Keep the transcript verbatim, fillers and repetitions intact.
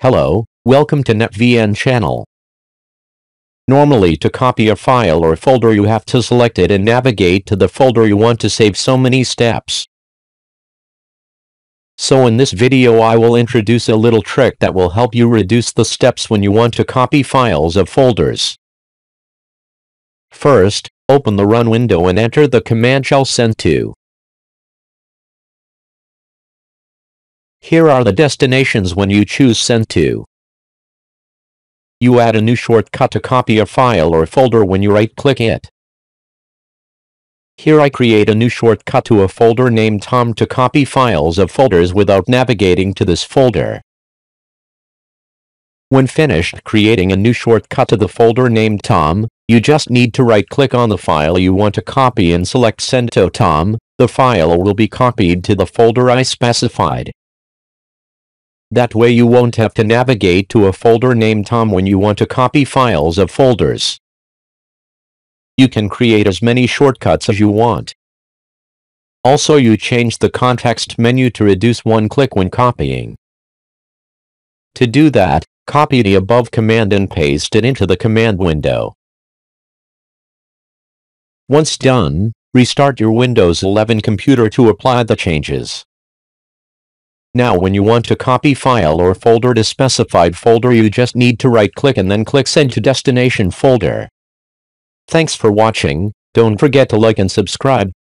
Hello, welcome to NetVN channel. Normally, to copy a file or folder, you have to select it and navigate to the folder you want to save. So many steps. So in this video I will introduce a little trick that will help you reduce the steps when you want to copy files of folders. First, open the Run window and enter the command shell send to. Here are the destinations when you choose send to. You add a new shortcut to copy a file or folder when you right-click it. Here I create a new shortcut to a folder named Tom to copy files of folders without navigating to this folder. When finished creating a new shortcut to the folder named Tom, you just need to right-click on the file you want to copy and select Send to Tom. The file will be copied to the folder I specified. That way you won't have to navigate to a folder named Tom when you want to copy files of folders. You can create as many shortcuts as you want. Also, you change the context menu to reduce one click when copying. To do that, copy the above command and paste it into the command window. Once done, restart your Windows eleven computer to apply the changes. Now when you want to copy file or folder to specified folder, you just need to right-click and then click Send to Destination Folder. Thanks for watching. Don't forget to like and subscribe.